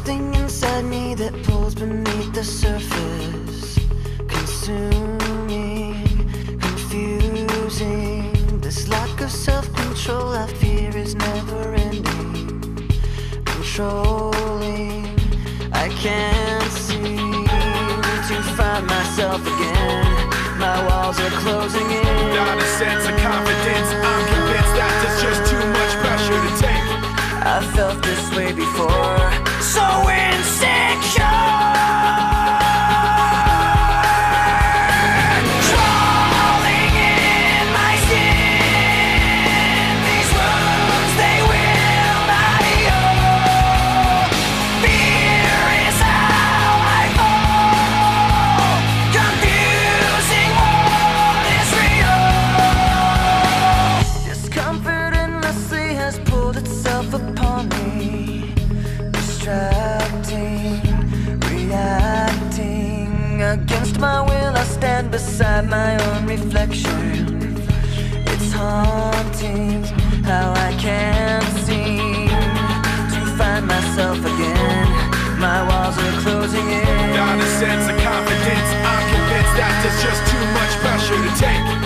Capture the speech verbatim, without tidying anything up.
something inside me that pulls beneath the surface, consuming, confusing. This lack of self-control I fear is never ending, controlling. I can't seem to find myself again. My walls are closing in. Not a sense of confidence, I'm convinced that there's just too much pressure to take. I felt this way before, so insecure. Crawling in my skin, these wounds, they will not heal. Fear is how I fall, confusing what is real. Discomfort endlessly has pulled itself upon me, distracting, reacting. Against my will I stand beside my own reflection. It's haunting how I can't seem to find myself again. My walls are closing in. Not a sense of confidence, I'm convinced that there's just too much pressure to take.